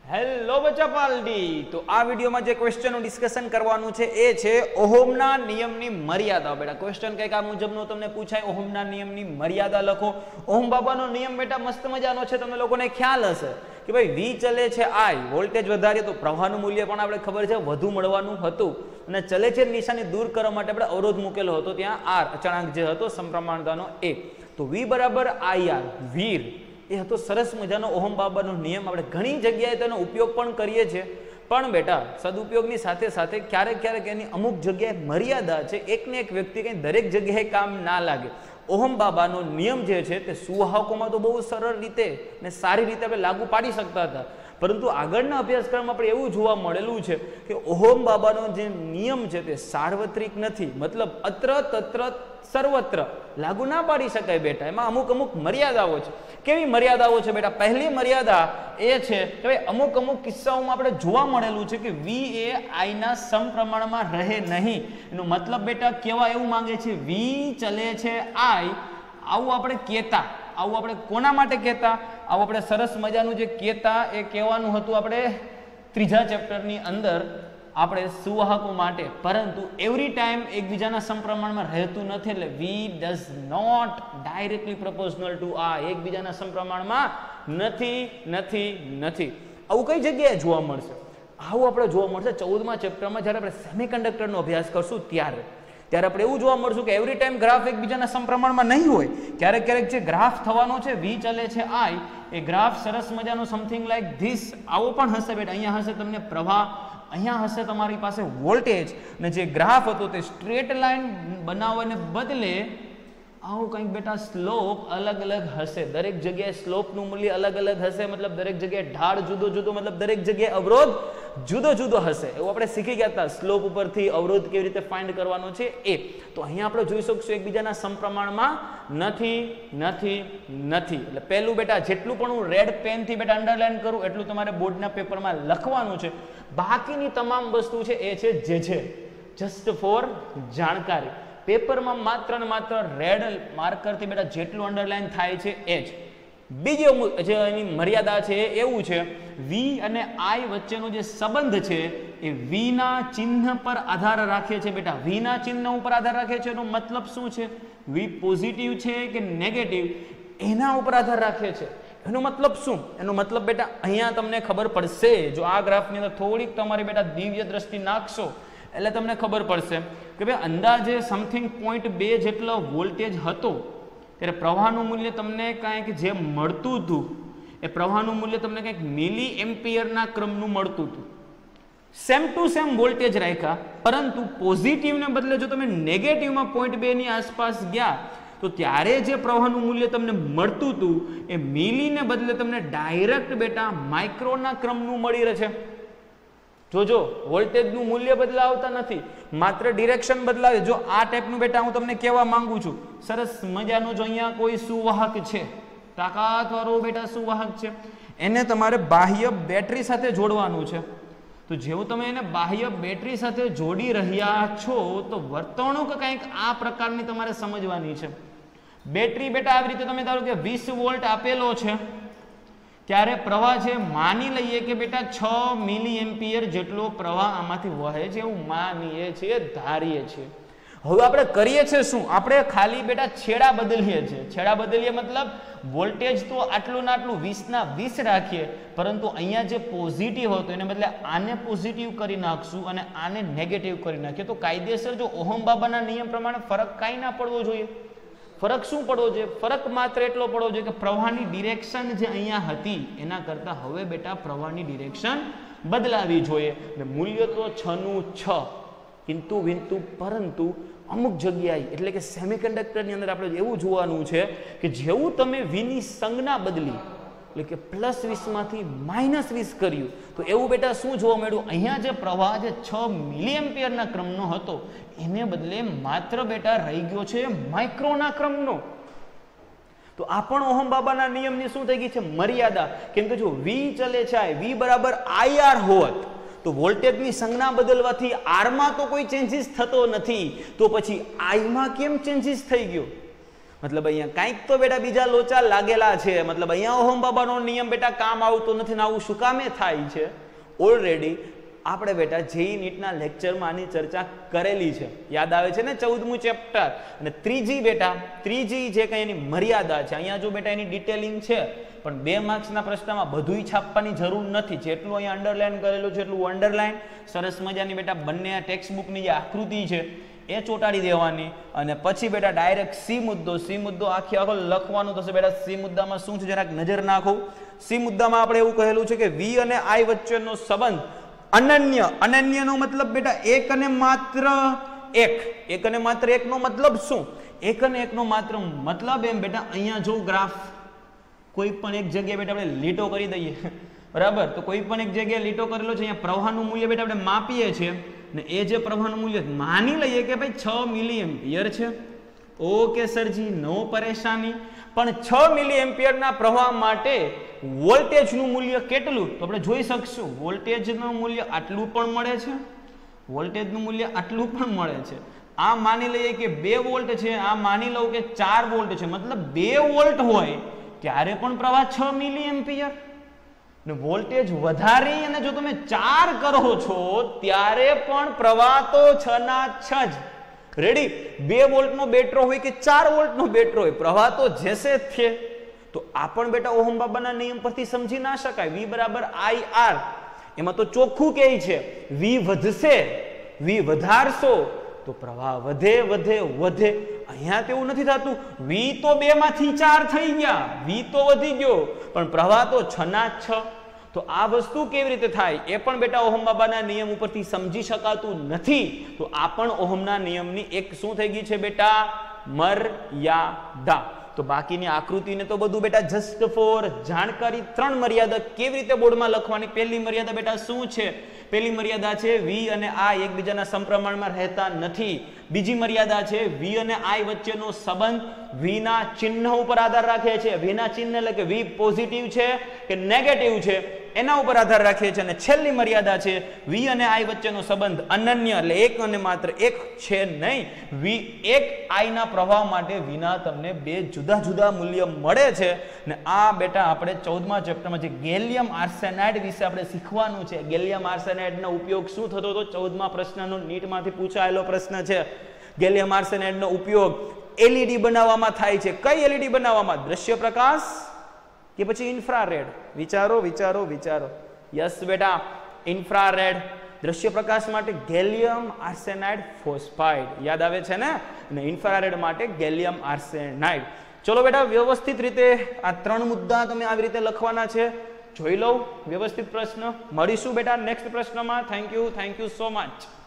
Hello બચ્ચા પાલડી, તો આ વિડીયોમાં જે ક્વેશ્ચનનું ડિસ્કશન કરવાનું છે એ છે ઓહમના નિયમની મર્યાદા. બેટા ક્વેશ્ચન કંઈક આ મુજબનો તમને પૂછાય, ઓહમના નિયમની મર્યાદા લખો. ઓહમ બાબાનો નિયમ બેટા મસ્ત મજાનો છે, તમને લોકોને ખ્યાલ હશે કે ભાઈ વી ચલે છે આઈ, વોલ્ટેજ વધારીએ તો પ્રવાહનું મૂલ્ય પણ આપણે ખબર છે વધુ મળવાનું હતું, અને ચલે છે નિશાની દૂર કરવા માટે આપણે અવરોધ મૂકેલો હતો, ત્યાં આર અચળાંક જે હતો સમપ્રમાણતાનો એ, તો વી બરાબર આઈ આર, વીર એ હતો સરસ મજાનો ઓહમ બાબાનો નિયમ. આપણે ઘણી જગ્યાએ તેનો ઉપયોગ પણ કરીએ છીએ, પણ બેટા સદુપયોગની સાથે સાથે ક્યારેક ક્યારેક એની અમુક જગ્યાએ મર્યાદા છે. એકને એક વ્યક્તિ કંઈ દરેક જગ્યાએ કામ ના લાગે. ઓહમ બાબાનો નિયમ જે છે તે સુવાહકોમાં તો બહુ સરળ રીતે ને સારી રીતે આપણે લાગુ પાડી શકતા હતા, પરંતુ આગળના અભ્યાસક્રમમાં આપણે એવું જોવા મળેલું છે કે ઓહમ બાબાનો જે નિયમ છે તે સાર્વત્રિક નથી, મતલબ અત્ર તત્ર સર્વત્ર લાગુ ના પાડી શકાય બેટા. એમાં અમુક અમુક મર્યાદાઓ છે. કેવી મર્યાદાઓ છે બેટા? પહેલી મર્યાદા એ છે કે ભાઈ અમુક અમુક કિસ્સાઓમાં આપણે જોવા મળેલું છે કે વી એ આઈના સમપ્રમાણમાં રહે નહીં. એનો મતલબ બેટા કેવા એવું માંગે છે, વી ચલે છે આઈ, આવું આપણે કહેતા, આવું આપણે કોના માટે કહેતા, આવું આપણે સરસ મજાનું જે કહેતા એ કહેવાનું હતું આપણે ત્રીજા ચેપ્ટરની અંદર આપણે સુવાહકો માટે, પરંતુ એવરી ટાઈમ એકબીજાના સમપ્રમાણમાં રહેતું નથી. એટલે we does not directly proportional to આ, એકબીજાના સમપ્રમાણમાં નથી નથી નથી. આવું કઈ જગ્યાએ જોવા મળશે? આવું આપણે જોવા મળશે 14મા ચેપ્ટરમાં જ્યારે આપણે સેમિકન્ડક્ટરનો અભ્યાસ કરશું ત્યારે આપણે એવું જોવા મળશું કે એવરી ટાઈમ ગ્રાફ એકબીજાના સમપ્રમાણમાં નહીં હોય. ક્યારેક ક્યારેક જે ગ્રાફ થવાનો છે વી ચલે છે આઈ, એ ગ્રાફ સરસ મજાનો સમથિંગ લાઈક ધીસ આવો પણ હશે બેટા. અહીંયા હશે તમને પ્રવાહ, અહીંયા હશે તમારી પાસે વોલ્ટેજ, અને જે ગ્રાફ હતો તે સ્ટ્રેટ લાઈન બનાવવાને બદલે આવું કંઈક બેટા સ્લોપ અલગ અલગ હશે. દરેક જગ્યાએ સ્લોપનું મૂલ્ય અલગ અલગ હશે, મતલબ દરેક જગ્યાએ ઢાળ જુદો જુદો, મતલબ દરેક જગ્યાએ અવરોધ જુદો જુદો હશે. એવું આપણે શીખી ગયા હતા સ્લોપ ઉપરથી અવરોધ કેવી રીતે ફાઇન્ડ કરવાનો છે એ. તો અહીંયા આપણે જોઈ શકશું એકબીજાના સમપ્રમાણમાં નથી નથી નથી. એટલે પહેલું બેટા જેટલું પણ હું રેડ પેનથી બેટા અંડરલાઈન કરું એટલું તમારે બોર્ડના પેપરમાં લખવાનું છે. બાકીની તમામ વસ્તુ છે એ છે જે જસ્ટ ફોર જાણકારી. પેપરમાં માત્ર ને માત્ર રેડ માર્કરથી બેટા જેટલું અંડરલાઈન થાય છે એ જ. બીજી જે એની મર્યાદા છે એવું છે, વી અને આઈ વચ્ચેનો જે સંબંધ છે એ વી ના ચિહ્ન પર આધાર રાખે છે બેટા. વી ના ચિહ્ન ઉપર આધાર રાખે છે. એનો મતલબ શું છે? વી પોઝિટિવ છે કે નેગેટિવ એના ઉપર આધાર રાખે છે. એનો મતલબ શું? એનો મતલબ બેટા અહીંયા તમને ખબર પડશે, જો આ ગ્રાફની અંદર થોડીક તમારી બેટા દિવ્ય દ્રષ્ટિ નાખશો એટલે તમને ખબર પડશે કે ભાઈ અંદાજે સમથિંગ 0.2 જેટલો વોલ્ટેજ હતો, ત્યારે પ્રવાહનું મૂલ્ય તમને કાંઈક જે મળતું હતું એ પ્રવાહનું મૂલ્ય તમને કંઈક મિલી એમ્પિયરના ક્રમનું મળતું હતું. સેમ ટુ સેમ વોલ્ટેજ રાખ્યા, પરંતુ પોઝિટિવને બદલે જો તમે નેગેટિવમાં 0.2 ની આસપાસ ગયા તો ત્યારે જે પ્રવાહનું મૂલ્ય તમને મળતું હતું એ મિલીને બદલે તમને ડાયરેક્ટ બેટા માઇક્રોના ક્રમનું મળી રહે છે. જોજો વોલ્ટેજનું મૂલ્ય બદલાવતા નથી, માત્ર ડિરેક્શન બદલાવે. જો આ ટાઈપનું બેટા હું તમને કહેવા માંગુ છું, સરસ મજાનું જો અહીંયા કોઈ સુવાહક છે, તાકાતવાળો બેટા સુવાહક છે, એને તમારે બાહ્ય બેટરી સાથે જોડવાનું છે. તો જેવું તમે એને બાહ્ય બેટરી સાથે જોડી રહ્યા છો તો વર્તણૂક કંઈક આ પ્રકારની તમારે સમજવાની છે. બેટરી બેટા આવી રીતે તમે ધારો કે 20 વોલ્ટ આપેલો છે, ત્યારે પ્રવાહ છે માની લઈએ કે બેટા 6 મિલી એમ્પિયર જેટલો પ્રવાહ આમાંથી વહે છે, એવું માનીએ છીએ, ધારીએ છીએ. હવે આપણે કરીએ છીએ શું? આપણે ખાલી બેટા છેડા બદલીએ છીએ. છેડા બદલીએ મતલબ વોલ્ટેજ તો આટલું ને આટલું 20 ના 20 રાખીએ, પરંતુ અહીંયા જે પોઝિટિવ હતો એને બદલે આને પોઝિટિવ કરી નાખશું અને આને નેગેટિવ કરી નાખીએ. તો કાયદેસર જો ઓહમ બાબાના નિયમ પ્રમાણે ફરક કાંઈ ના પડવો જોઈએ. ફરક શું પડવો જોઈએ? ફરક માત્ર એટલો પડવો જોઈએ કે પ્રવાહની ડિરેક્શન જે અહીંયા હતી એના કરતાં હવે બેટા પ્રવાહની ડિરેક્શન બદલાવી જોઈએ. મૂલ્ય તો 6 નું 6, કિંતુ વિંતુ પરંતુ અમુક જગ્યાએ એટલે કે સેમિકન્ડક્ટરની અંદર આપણે એવું જોવાનું છે કે જેવું તમે વીની સંજ્ઞા બદલી, એટલે કે +20 માંથી -20 કર્યું, તો એવું બેટા શું જોવા મળ્યું? અહીંયા જે પ્રવાહ જે 6 મિલી એમ્પિયરના ક્રમનો હતો એને બદલે માત્ર બેટા રહી ગયો છે માઇક્રોના ક્રમનો. તો આ પણ ઓહમ બાબાના નિયમની શું થઈ ગઈ છે? મર્યાદા. કેમ કે જો વી ચલે છે વી બરાબર આઈ આર હોત તો વોલ્ટેજની સંજ્ઞા બદલવાથી આરમાં તો કોઈ ચેન્જીસ થતો નથી, તો પછી આઈમાં કેમ ચેન્જીસ થઈ ગયો? મતલબ અહીંયા કાંઈક તો બેટા બીજા લોચા લાગેલા છે, મતલબ અહીંયા ઓહમ બાબાનો નિયમ બેટા કામ આવતો નથી ને આવું શું કામે થાય છે? ઓલરેડી આપણે બેટા જેઈ નીટના લેક્ચરમાં આની ચર્ચા કરેલી છે, યાદ આવે છે ને 14મું ચેપ્ટર. અને ત્રીજી જે કંઈ એની મર્યાદા છે, અહીંયા જો બેટા એની ડિટેલિંગ છે, પણ 2 માર્ક્સના પ્રશ્નમાં બધુંય છાપવાની જરૂર નથી. જેટલું અહીંયા અંડરલાઈન કરેલું છે એટલું અંડરલાઈન, સરસ મજાની બેટા બંને ટેક્સ્ટ બુકની જે આકૃતિ છે એ ચોંટાડી દેવાની, અને પછી બેટા ડાયરેક્ટ સી મુદ્દો આખો લખવાનું થશે. બેટા સી મુદ્દામાં શું છે જરાક નજર નાખો. સી મુદ્દામાં આપણે એવું કહેલું છે કે વી અને આઈ વચ્ચેનો સંબંધ અનન્યનો મતલબ બેટા એક અને માત્ર એકનો મતલબ શું? એક અને એકનો માત્ર મતલબ એમ બેટા, અહીંયા જો ગ્રાફ કોઈ પણ એક જગ્યાએ બેટા આપણે લીટો કરી દઈએ, બરાબર, તો કોઈ પણ એક જગ્યાએ લીટો કરેલો છે, અહીંયા પ્રવાહનું મૂલ્ય બેટા આપણે માપીએ છીએ ને એ જે પ્રવાહનું મૂલ્ય માની લઈએ કે ભાઈ 6 મિલી એમ્પિયર છે. ઓકે સરજી, નો પરેશાની. પણ 6 મિલી એમ્પિયરના પ્રવાહ માટે વોલ્ટેજનું મૂલ્ય કેટલું? તો આપણે જોઈ શકશું વોલ્ટેજનું મૂલ્ય આટલું પણ મળે છે, વોલ્ટેજનું મૂલ્ય આટલું પણ મળે છે. આ માની લઈએ કે 2 વોલ્ટ છે, આ માની લઉં કે 4 વોલ્ટ છે, મતલબ 2 વોલ્ટ હોય ત્યારે પણ પ્રવાહ 6 મિલી એમ્પિયર ને વોલ્ટેજ વધારી અને જો તમે 4 કરો છો ત્યારે પણ પ્રવાહ તો 6 ના 6 જ. રેડી? 2 વોલ્ટનો બેટરો હોય કે 4 વોલ્ટનો બેટરો હોય, પ્રવાહ તો જેસે છે. તો આ પણ બેટા ઓહમ બાબાના નિયમ પરથી સમજી ના શકાય. V બરાબર IR, એમાં તો ચોખ્ખું કહે છે V વધશે, V વધારશો તો પ્રવાહ વધે. અહીંયા તેવું નથી થતું. V તો 2 માંથી 4 થઈ ગયા, V તો વધી ગયો, પણ પ્રવાહ તો 6 ના 6. તો આ વસ્તુ કેવી રીતે થાય એ પણ બેટા ઓહમ બાબાના નિયમ ઉપરથી સમજી શકાતું નથી. તો આ પણ ઓહમના નિયમની એક શું થઈ ગઈ છે બેટા? મર્યાદા. તો બાકીની આકૃતિને તો બધું બેટા જસ્ટ ફોર જાણકારી. 3 મર્યાદા કેવી રીતે બોર્ડમાં લખવાની. પહેલી મર્યાદા બેટા શું છે? પહેલી મર્યાદા છે V અને I એકબીજાના સમપ્રમાણમાં રહેતા નથી. બીજી મર્યાદા છે V અને I વચ્ચેનો સંબંધ V ના ચિહ્ન ઉપર આધાર રાખે છે. V ના ચિહ્ન એટલે કે V પોઝિટિવ છે કે નેગેટિવ છે એના ઉપર આધાર રાખે છે. અને છેલ્લી મર્યાદા છે V અને I વચ્ચેનો સંબંધ અનન્ય એટલે એક અને માત્ર એક છે નહીં. એક I ના પ્રવાહ માટે V ના તમને 2 જુદા જુદા મૂલ્ય મળે છે. ને આ બેટા આપણે 14મા ચેપ્ટરમાં જે ગેલિયમ આર્સેનાઇડ વિશે આપણે શીખવાનું છે. ગેલિયમ આર્સેનાઇડનો ઉપયોગ શું થતો હતો? 14મા પ્રશ્નનો નીટમાંથી પૂછાયેલો પ્રશ્ન છે. ગેલિયમ આર્સેનાઇડનો ઉપયોગ LED બનાવવામાં થાય છે. કઈ LED બનાવવામાં? દ્રશ્ય પ્રકાશ કે પછી ઇન્ફ્રારેડ? વિચારો. યસ બેટા, ઇન્ફ્રારેડ. દ્રશ્ય પ્રકાશ માટે ગેલિયમ આર્સેનાઇડ ફોસ્ફાઇડ, યાદ આવે છે ને? અને ઇન્ફ્રારેડ માટે ગેલિયમ આર્સેનાઇડ. ચલો બેટા, વ્યવસ્થિત રીતે આ 3 મુદ્દા તમે આવી રીતે લખવાના છે. જોઈ લો વ્યવસ્થિત પ્રશ્ન. મળીશું બેટા નેક્સ્ટ પ્રશ્નમાં. Thank you so much.